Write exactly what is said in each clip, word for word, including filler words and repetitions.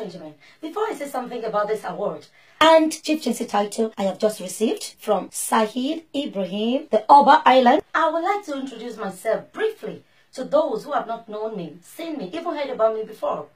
gentlemen, before I say something about this award and chieftaincy title I have just received from Saheed Ibrahim, the Oba Island, I would like to introduce myself briefly to those who have not known me, seen me, even heard about me before.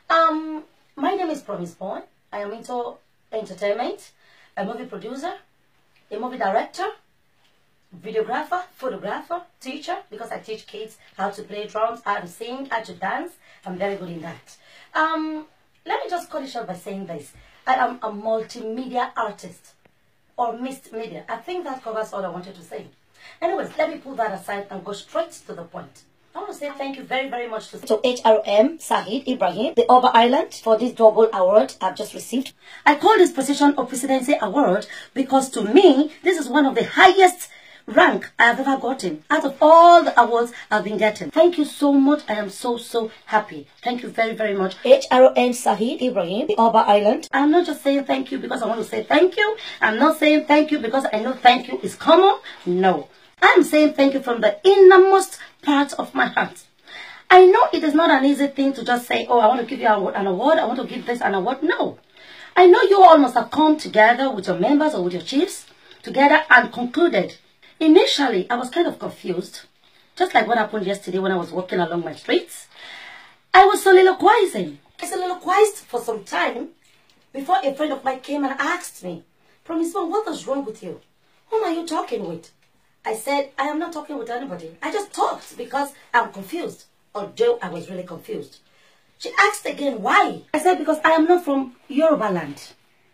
Um, my name is Promise Boy. I am into entertainment, a movie producer, a movie director, videographer, photographer, teacher, because I teach kids how to play drums, how to sing, how to dance. I'm very good in that. Um, let me just cut it short by saying this. I am a multimedia artist, or mixed media. I think that covers all I wanted to say. Anyways, let me put that aside and go straight to the point. I want to say thank you very, very much to, to H R M Saheed Ibrahim, the Oba Island, for this double award I've just received. I call this position a presidency award because to me, this is one of the highest rank I have ever gotten out of all the awards I've been getting. Thank you so much. I am so, so happy. Thank you very, very much. H R M Saheed Ibrahim, the Oba Island. I'm not just saying thank you because I want to say thank you. I'm not saying thank you because I know thank you is common. No. I'm saying thank you from the innermost part of my heart. I know it is not an easy thing to just say, oh, I want to give you an award, I want to give this an award. No. I know you all must have come together with your members or with your chiefs together and concluded. Initially, I was kind of confused, just like what happened yesterday when I was walking along my streets. I was soliloquizing. I soliloquized for some time before a friend of mine came and asked me, Promise Boy, what is wrong with you? Whom are you talking with? I said, I am not talking with anybody. I just talked because I'm confused, although I was really confused. She asked again, why? I said, because I am not from Yoruba land.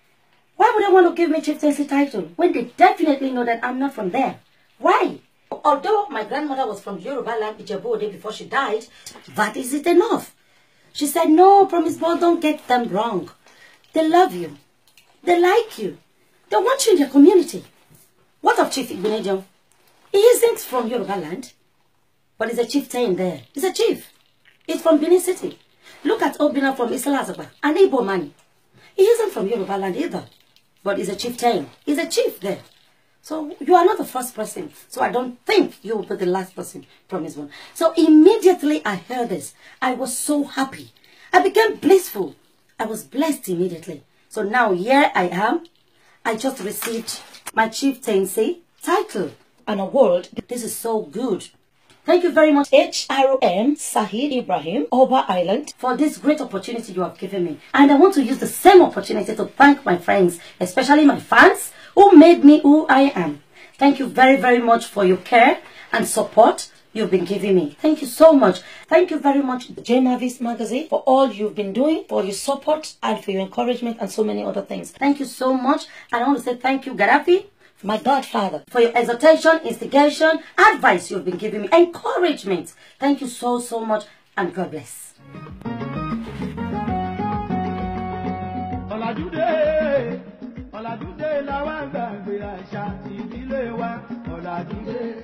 Why would they want to give me chieftaincy title when they definitely know that I'm not from there? Why? Although my grandmother was from Yoruba land, Ijebu-Ode, before she died, that is it enough. She said, no, Promise Boy, don't get them wrong. They love you. They like you. They want you in their community. What of Chief Igbenedion? He isn't from Yoruba land, but he's a chieftain there. He's a chief. He's from Benin City. Look at Obina from Isalazaba, an Igbo man. He isn't from Yoruba land either, but he's a chieftain. He's a chief there. So you are not the first person. So I don't think you will be the last person, Promise One. So immediately I heard this, I was so happy. I became blissful. I was blessed immediately. So now here I am. I just received my chieftaincy title. An award. This is so good. Thank you very much, H R M Saheed Ibrahim, Oba Island, for this great opportunity you have given me. And I want to use the same opportunity to thank my friends, especially my fans, who made me who I am. Thank you very, very much for your care and support you've been giving me. Thank you so much. Thank you very much, J Navis Magazine, for all you've been doing, for your support and for your encouragement and so many other things. Thank you so much. And I want to say thank you, Gaddafi, my godfather, for your exhortation, instigation, advice you've been giving me, encouragement. Thank you so, so much, and God bless. Ọ̀làjúdé la wá gbàgbé àṣà ìdílé wa. Ọ̀làjúdé.